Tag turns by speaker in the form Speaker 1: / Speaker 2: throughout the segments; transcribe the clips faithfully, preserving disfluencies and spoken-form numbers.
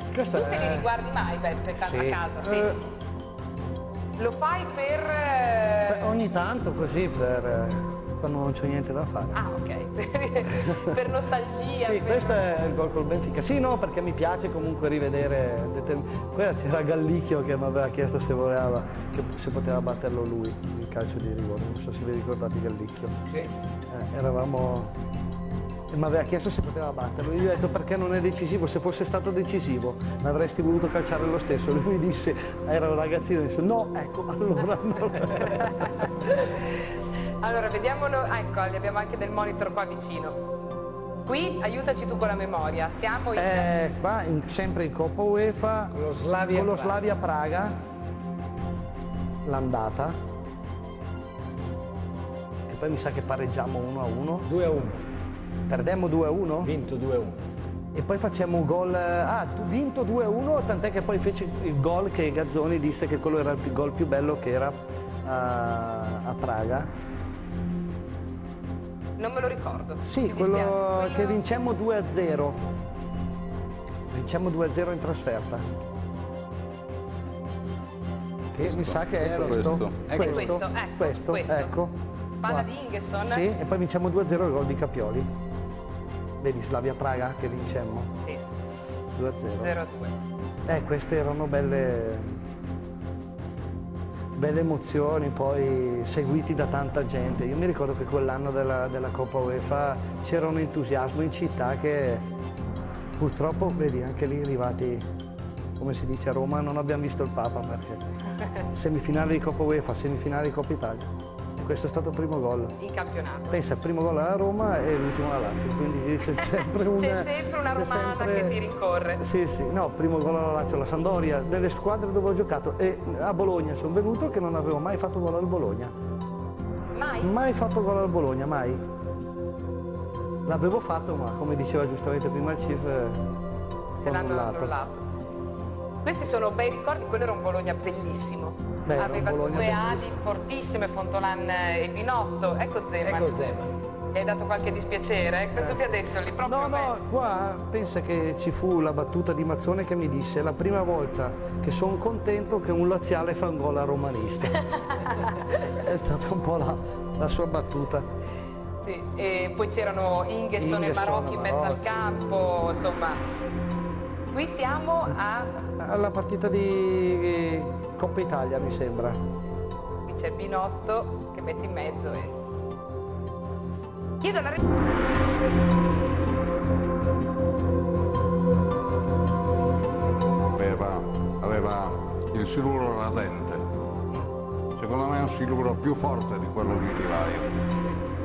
Speaker 1: Questo
Speaker 2: tu te
Speaker 1: è...
Speaker 2: li riguardi mai, Beppe,
Speaker 1: sì.
Speaker 2: a casa? Sì.
Speaker 1: Eh...
Speaker 2: Lo fai per... Eh...
Speaker 1: Beh, ogni tanto così, per... Eh... quando non c'è niente da fare.
Speaker 2: Ah, ok, per, per nostalgia.
Speaker 1: Sì,
Speaker 2: per...
Speaker 1: questo è il gol col Benfica. Sì, no, perché mi piace comunque rivedere. Quella c'era Gallicchio che mi aveva chiesto se voleva, che se poteva batterlo lui, il calcio di rigore. Non so se vi ricordate Gallicchio.
Speaker 3: Sì.
Speaker 1: Eh, eravamo. E mi aveva chiesto se poteva batterlo. Io gli ho detto perché non è decisivo, se fosse stato decisivo l'avresti voluto calciare lo stesso. Lui mi disse, era un ragazzino, disse no, ecco, allora no.
Speaker 2: Allora, vediamolo, ecco, abbiamo anche del monitor qua vicino. Qui, aiutaci tu con la memoria, siamo in...
Speaker 1: Eh, qua, in, sempre in Coppa UEFA,
Speaker 3: con lo Slavia,
Speaker 1: con lo
Speaker 3: Praga.
Speaker 1: Slavia Praga, l'andata, e poi mi sa che pareggiamo uno a uno.
Speaker 3: due a uno.
Speaker 1: Perdemmo due a uno?
Speaker 3: Vinto due a uno.
Speaker 1: E poi facciamo un gol, ah, vinto due a uno, tant'è che poi fece il gol che Gazzoni disse che quello era il gol più bello che era a, a Praga.
Speaker 2: Non me lo ricordo.
Speaker 1: Sì, quello, quello che vincemmo due a zero. Vincemmo due a zero in trasferta. Che questo, mi sa che è questo.
Speaker 4: questo.
Speaker 2: È
Speaker 1: questo,
Speaker 2: questo, ecco,
Speaker 1: questo,
Speaker 2: questo.
Speaker 1: ecco.
Speaker 2: Palla
Speaker 1: qua.
Speaker 2: di Ingesson.
Speaker 1: Sì, e poi vinciamo due a zero il gol di Capioli. Vedi, Slavia Praga che vincemmo.
Speaker 2: Sì.
Speaker 1: due a zero.
Speaker 2: zero a due.
Speaker 1: Eh, queste erano belle... belle emozioni, poi seguiti da tanta gente. Io mi ricordo che quell'anno della, della Coppa UEFA c'era un entusiasmo in città che purtroppo, vedi, anche lì arrivati, come si dice a Roma, non abbiamo visto il Papa perché semifinale di Coppa UEFA, semifinale di Coppa Italia. E questo è stato il primo gol.
Speaker 2: In campionato.
Speaker 1: Pensa, il primo gol alla Roma e l'ultimo alla Lazio, quindi c'è sempre una...
Speaker 2: c'è sempre una romana
Speaker 1: sempre...
Speaker 2: che ti rincorre.
Speaker 1: Sì, sì, no, primo gol alla Lazio, alla Sampdoria, delle squadre dove ho giocato, e a Bologna sono venuto che non avevo mai fatto gol al Bologna.
Speaker 2: Mai?
Speaker 1: Mai fatto gol al Bologna, mai. L'avevo fatto, ma come diceva giustamente prima il Chief,
Speaker 2: se l'hanno annullato. Questi sono bei ricordi, quello era un Bologna bellissimo.
Speaker 1: Beh,
Speaker 2: aveva
Speaker 1: Bologna
Speaker 2: due
Speaker 1: bellissimo.
Speaker 2: ali fortissime, Fontolan e Binotto. Ecco Zeman.
Speaker 3: Ecco Zeman.
Speaker 2: Gli hai dato qualche dispiacere? Cosa
Speaker 1: Eh,
Speaker 2: ti ha detto lì? Proprio
Speaker 1: No, no, qua pensa che ci fu la battuta di Mazzone che mi disse: è la prima volta che sono contento che un laziale fa un gol a romanista. È stata un po' la, la sua battuta.
Speaker 2: Sì, e poi c'erano Ingesson e Marocchi in mezzo al campo, insomma. Qui siamo a...
Speaker 1: alla partita di Coppa Italia, mi sembra.
Speaker 2: Qui c'è Binotto che mette in mezzo e... Chiedo la...
Speaker 4: Aveva, aveva il siluro radente. Secondo me è un siluro più forte di quello di Di Vaio.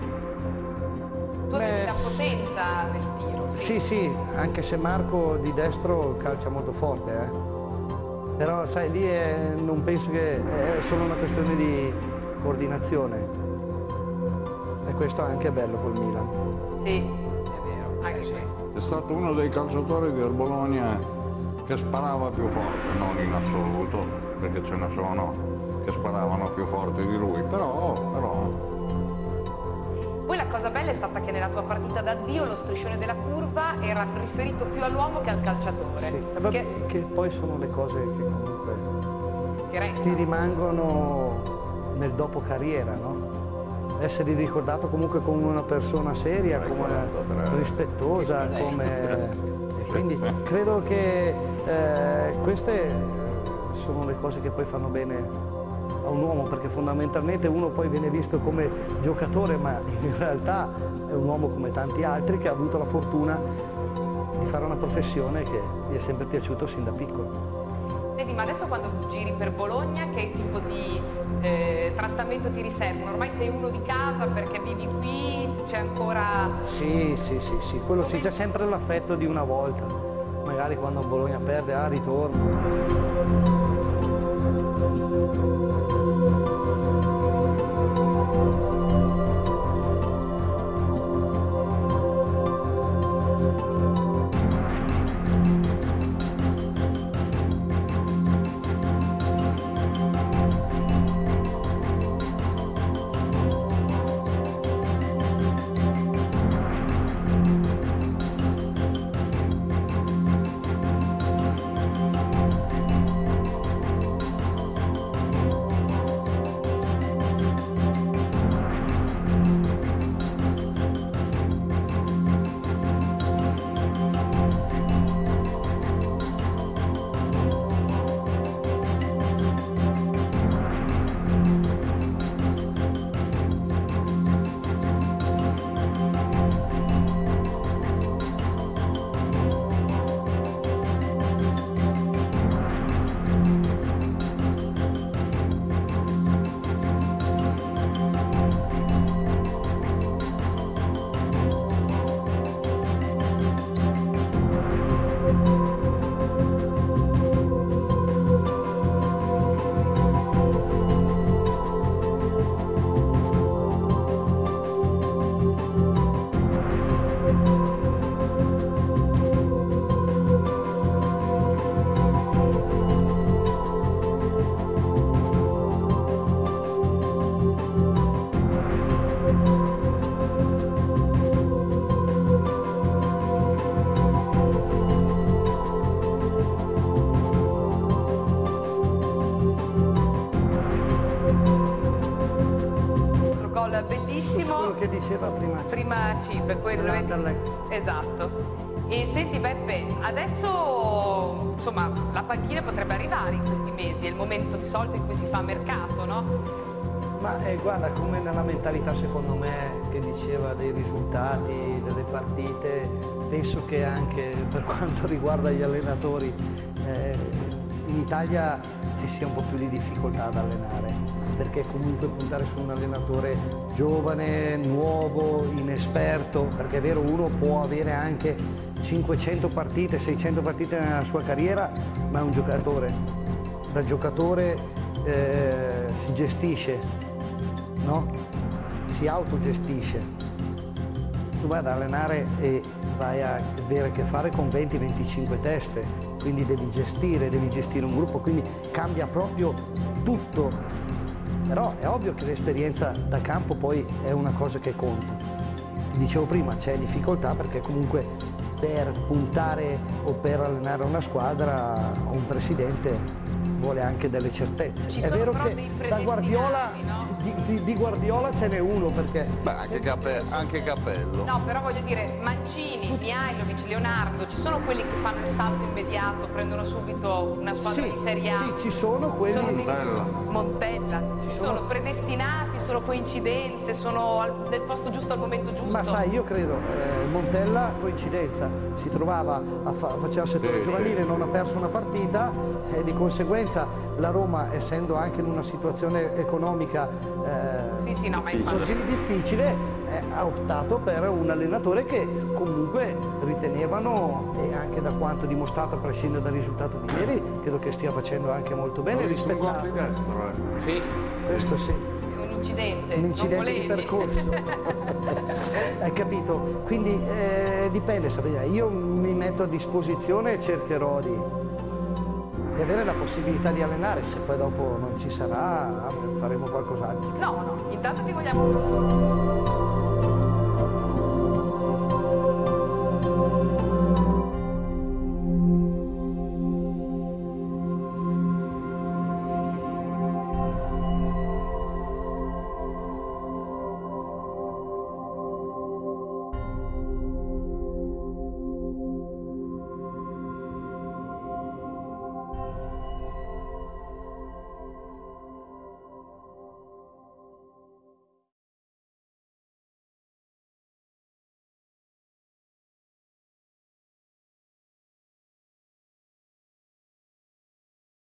Speaker 2: Tu avevi
Speaker 1: Beh,
Speaker 2: la potenza nel tiro.
Speaker 1: Sì, sì, anche se Marco di destro calcia molto forte, eh. Però sai, lì è, non penso che è solo una questione di coordinazione. E questo è anche bello col Milan.
Speaker 2: Sì, è vero, anche questo.
Speaker 4: È stato uno dei calciatori del Bologna che sparava più forte, non in assoluto, perché ce ne sono che sparavano più forte di lui, però, però
Speaker 2: Poi la cosa bella è stata che nella tua partita d'addio lo striscione della curva era riferito più all'uomo che al calciatore.
Speaker 1: Sì, eh, beh,
Speaker 2: che,
Speaker 1: che poi sono le cose che comunque
Speaker 2: che resta.
Speaker 1: ti rimangono nel dopo carriera, no? Essere ricordato comunque come una persona seria, come rispettosa, come... e quindi credo che eh, queste sono le cose che poi fanno bene a un uomo, perché fondamentalmente uno poi viene visto come giocatore, ma in realtà è un uomo come tanti altri che ha avuto la fortuna di fare una professione che gli è sempre piaciuto sin da piccolo.
Speaker 2: Senti, ma adesso quando giri per Bologna che tipo di eh, trattamento ti riservano? Ormai sei uno di casa perché vivi qui, c'è ancora...
Speaker 1: Sì, sì, sì, sì, quello sì, c'è sempre l'affetto di una volta, magari quando Bologna perde, ah, ritorno.
Speaker 2: bellissimo.
Speaker 1: Quello che diceva prima.
Speaker 2: Prima Cip, quello è... Esatto. E senti Beppe, adesso insomma la panchina potrebbe arrivare in questi mesi, è il momento di solito in cui si fa mercato, no?
Speaker 1: Ma eh, guarda, come nella mentalità secondo me che diceva dei risultati, delle partite, penso che anche per quanto riguarda gli allenatori eh, in Italia ci sia un po' più di difficoltà ad allenare, perché comunque puntare su un allenatore giovane, nuovo, inesperto, perché è vero uno può avere anche cinquecento partite, seicento partite nella sua carriera, ma è un giocatore. Da giocatore eh, si gestisce, no? Si autogestisce. Tu vai ad allenare e vai a avere a che fare con venti venticinque teste, quindi devi gestire, devi gestire un gruppo, quindi cambia proprio tutto. Però è ovvio che l'esperienza da campo poi è una cosa che conta. Ti dicevo prima, c'è difficoltà perché comunque per puntare o per allenare una squadra un presidente vuole anche delle certezze.
Speaker 2: Ci
Speaker 1: è
Speaker 2: sono
Speaker 1: vero
Speaker 2: però
Speaker 1: che
Speaker 2: dei
Speaker 1: da Guardiola,
Speaker 2: predestinati, no?
Speaker 1: di, di, di Guardiola ce n'è uno perché...
Speaker 4: Beh, anche, Cape, anche Capello.
Speaker 2: No, però voglio dire, Mancini, Mihajlovic, Leonardo, ci sono quelli che fanno il salto immediato, prendono subito una squadra
Speaker 1: sì,
Speaker 2: di Serie A?
Speaker 1: sì, ci sono quelli...
Speaker 2: Sono dei...
Speaker 4: Montella.
Speaker 2: Montella. Ci
Speaker 1: sono-
Speaker 2: sono predestinati, sono coincidenze, sono al... nel posto giusto al momento giusto?
Speaker 1: Ma sai, io credo, eh, Montella, coincidenza, si trovava, a fa faceva settore
Speaker 4: Sì,
Speaker 1: giovanile,
Speaker 4: sì.
Speaker 1: non ha perso una partita e di conseguenza la Roma, essendo anche in una situazione economica eh,
Speaker 2: Sì, sì, no, ma infatti...
Speaker 1: così difficile, eh, ha optato per un allenatore che comunque ritenevano, e anche da quanto dimostrato a prescindere dal risultato di ieri, credo che stia facendo anche molto bene.
Speaker 4: Ho visto un gol
Speaker 1: rispettato.
Speaker 4: di destro, eh.
Speaker 1: Sì, questo sì.
Speaker 2: Un incidente,
Speaker 1: Un
Speaker 2: non
Speaker 1: incidente di
Speaker 2: volevi.
Speaker 1: percorso. Hai capito? Quindi eh, dipende, Sabrina. Io mi metto a disposizione e cercherò di, di avere la possibilità di allenare. Se poi dopo non ci sarà, faremo qualcos'altro.
Speaker 2: No, no, intanto ti vogliamo...